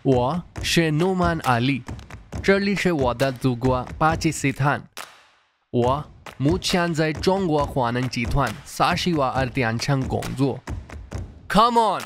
我是Nouman Ali，这里是我的祖国巴基斯坦。我目前在中国华能集团沙西瓦尔电厂工作。Come on！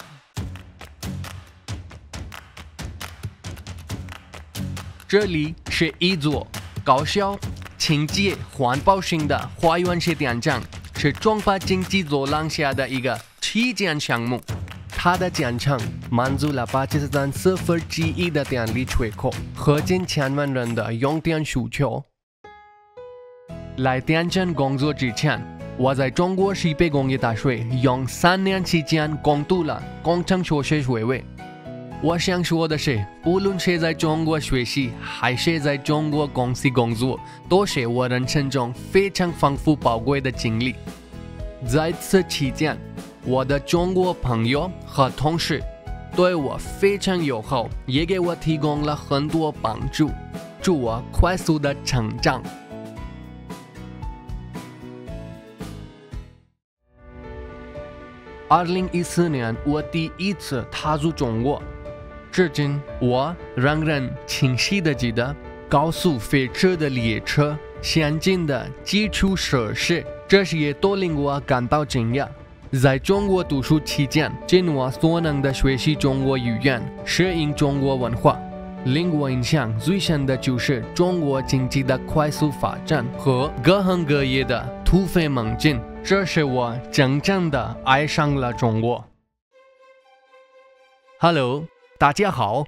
这里是一座高效、清洁、环保型的花园式电厂，是中巴经济走廊下的一个旗舰项目。它的电厂满足了巴基斯坦1/4的电力缺口和近1000万人的用电需求。来电厂工作之前，我在中国CPEC工业大学用3年期间攻读了工程学学位。我想说的是，无论是在中国学习还是在中国公司工作，都是我人生中非常丰富宝贵的经历。在此期间，我的中国朋友和同事对我非常友好，也给我提供了很多帮助，助我快速的成长。2014年，我第一次踏入中国。至今，我仍然清晰地记得高速飞驰的列车、先进的基础设施，这些都令我感到惊讶。在中国读书期间，尽我所能地学习中国语言，适应中国文化。令我印象最深的就是中国经济的快速发展和各行各业的突飞猛进，这使我真正的爱上了中国。Hello， 大家好。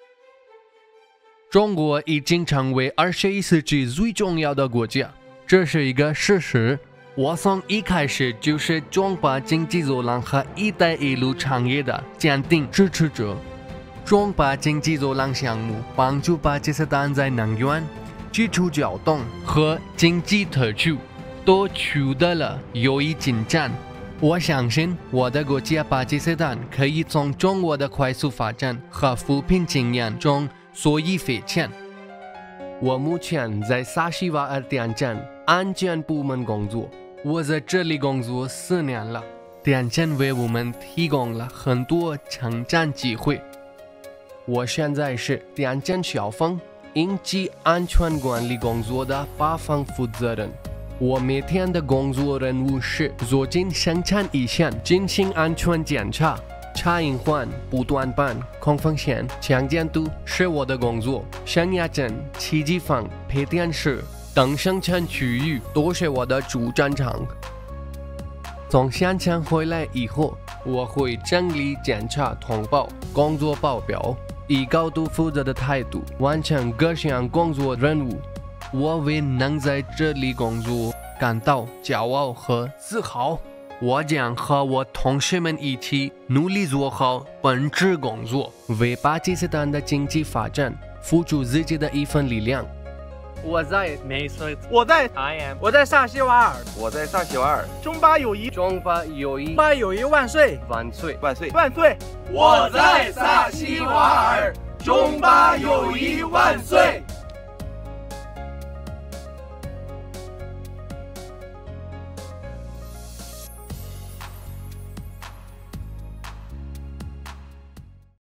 中国已经成为21世纪最重要的国家，这是一个事实。我从一开始就是中巴经济走廊和“一带一路”产业的坚定支持者。中巴经济走廊项目帮助巴基斯坦在能源、基础交通和经济特区都取得了有益进展。我相信我的国家巴基斯坦可以从中国的快速发展和扶贫经验中受益匪浅。我目前在沙西瓦尔电厂安全部门工作，我在这里工作4年了。电厂为我们提供了很多成长机会。我现在是电厂消防、应急安全管理工作的8方负责人。我每天的工作任务是走进生产一线进行安全检查。查隐患、不断板、控风险、强监督是我的工作。升压针、气机房、配电室等生产区域都是我的主战场。从现场回来以后，我会整理检查通报、工作报表，以高度负责的态度完成各项工作任务。我为能在这里工作感到骄傲和自豪。我将和我同事们一起努力做好本职工作，为巴基斯坦的经济发展付出自己的一份力量。 我在美穗， 我在 I am， 我在萨西瓦尔， 我在萨西瓦尔。 中巴友谊， 中巴友谊， 中巴友谊万岁！ 万岁！ 万岁！ 万岁！ 我在萨西瓦尔，中巴友谊万岁！